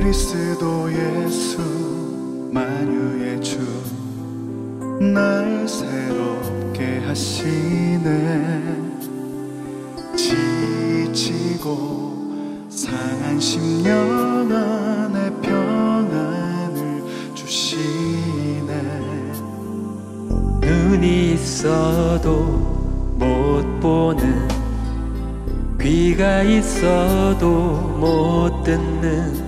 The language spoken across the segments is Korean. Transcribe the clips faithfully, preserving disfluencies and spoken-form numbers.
그리스도 예수 만유의 주 날 새롭게 하시네. 지치고 상한 심령 안에 평안을 주시네. 눈이 있어도 못 보는, 귀가 있어도 못 듣는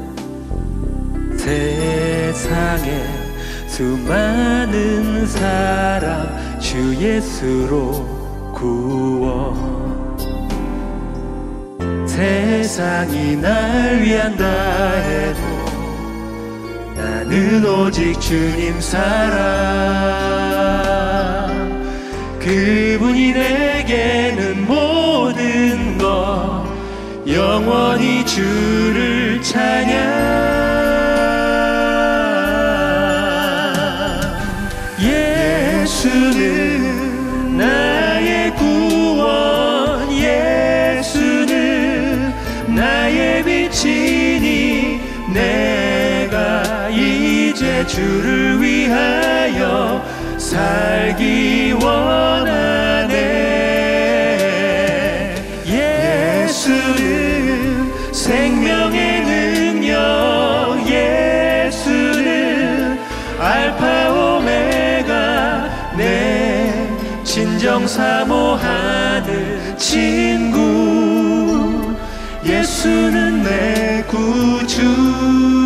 세상에 수많은 사람 주 예수로 구원. 세상이 날 위한다 해도 나는 오직 주님 사랑. 그분이 내게는 모든 것, 영원히 주를 찬양. 예수는 나의 구원, 예수는 나의 빛이니 내가 이제 주를 위하여 살기 원하네. 예수는 생명의 능력, 예수는 알파 오메가, 내 진정 사모하는 친구. 예수는 내 구주.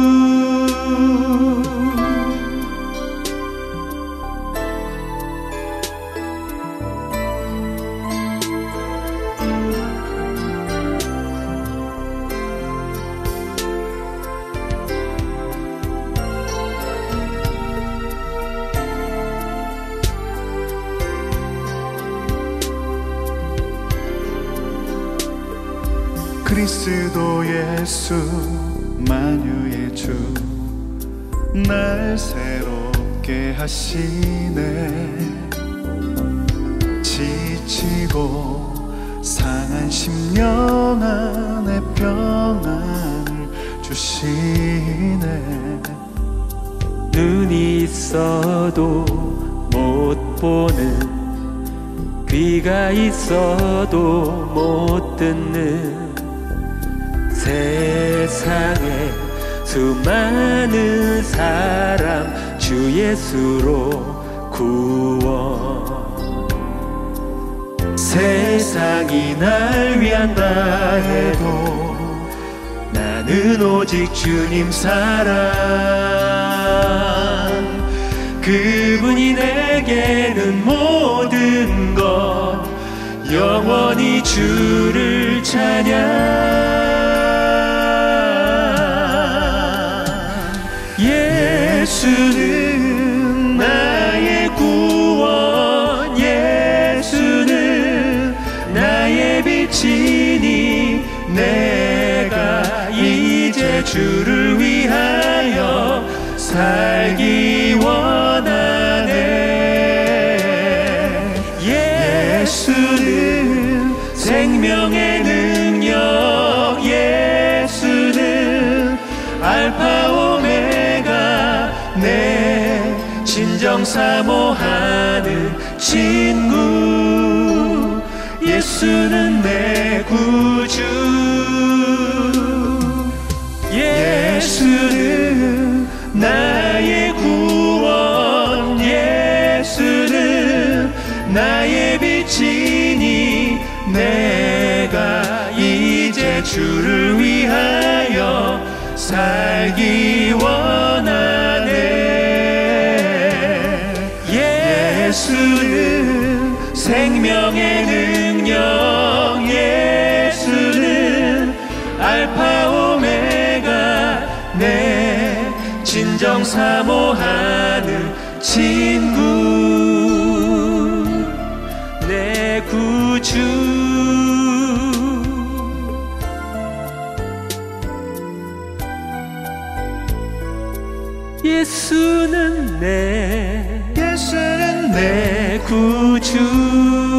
그리스도 예수 만유의 주 날 새롭게 하시네. 지치고 상한 심령 안에 평안을 주시네. 눈이 있어도 못 보는, 귀가 있어도 못 듣는 세상에 수많은 사람 주 예수로 구원. 세상이 날 위한다 해도 나는 오직 주님 사랑. 그분이 내게는 모든 것, 영원히 주를 찬양. 예수는 나의 구원, 예수는 나의 빛이니 내가 이제 주를 위하여 살기 원하네. 예수는 생명의 능력, 예수는 알파 오메가, 내 진정 사모하는 친구. 예수는 내 구주. 예수는 나의 구원, 예수는 나의 빛이니 내가 이제 주를 위하여 살기 원하네. 예수는 생명의 능력, 예수는 알파 오메가, 내 진정 사모하는 친구. 내 구주. 예수는 내, 예수는 내 구주.